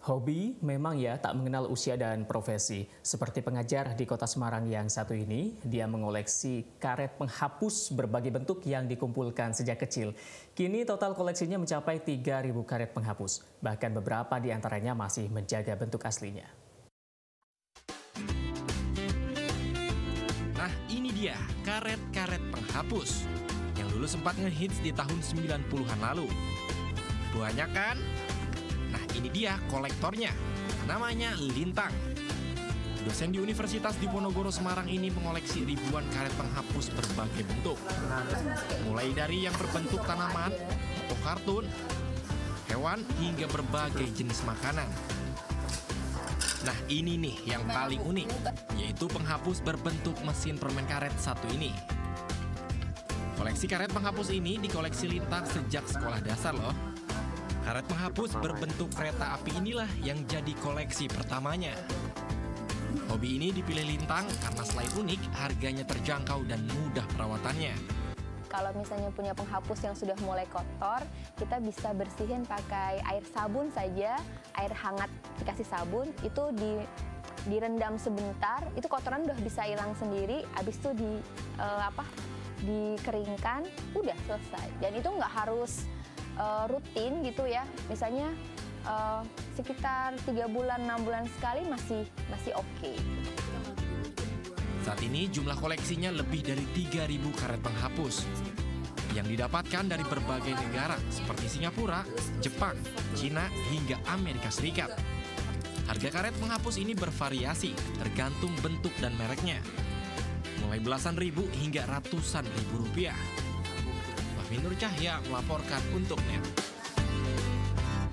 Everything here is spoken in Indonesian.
Hobi memang ya tak mengenal usia dan profesi. Seperti pengajar di kota Semarang yang satu ini, dia mengoleksi karet penghapus berbagai bentuk yang dikumpulkan sejak kecil. Kini total koleksinya mencapai 3.000 karet penghapus. Bahkan beberapa di antaranya masih menjaga bentuk aslinya. Nah, ini dia karet-karet penghapus yang dulu sempat ngehits di tahun 90-an lalu. Banyak kan? Nah, ini dia kolektornya. Namanya Lintang. Dosen di Universitas Diponegoro Semarang ini mengoleksi ribuan karet penghapus berbagai bentuk. Mulai dari yang berbentuk tanaman, atau kartun, hewan, hingga berbagai jenis makanan. Nah, ini nih yang paling unik, yaitu penghapus berbentuk mesin permen karet satu ini. Koleksi karet penghapus ini dikoleksi Lintang sejak sekolah dasar loh. Karet penghapus berbentuk kereta api inilah yang jadi koleksi pertamanya. Hobi ini dipilih Lintang karena selain unik, harganya terjangkau dan mudah perawatannya. Kalau misalnya punya penghapus yang sudah mulai kotor, kita bisa bersihin pakai air sabun saja, air hangat dikasih sabun, itu direndam sebentar, itu kotoran udah bisa hilang sendiri, habis itu dikeringkan, udah selesai. Dan itu nggak harus rutin gitu ya, misalnya sekitar 3 bulan, 6 bulan sekali masih oke. Saat ini jumlah koleksinya lebih dari 3.000 karet penghapus yang didapatkan dari berbagai negara seperti Singapura, Jepang, Cina, hingga Amerika Serikat. Harga karet penghapus ini bervariasi tergantung bentuk dan mereknya, mulai belasan ribu hingga ratusan ribu rupiah. Fahmi Nur Cahya melaporkan untuk NET.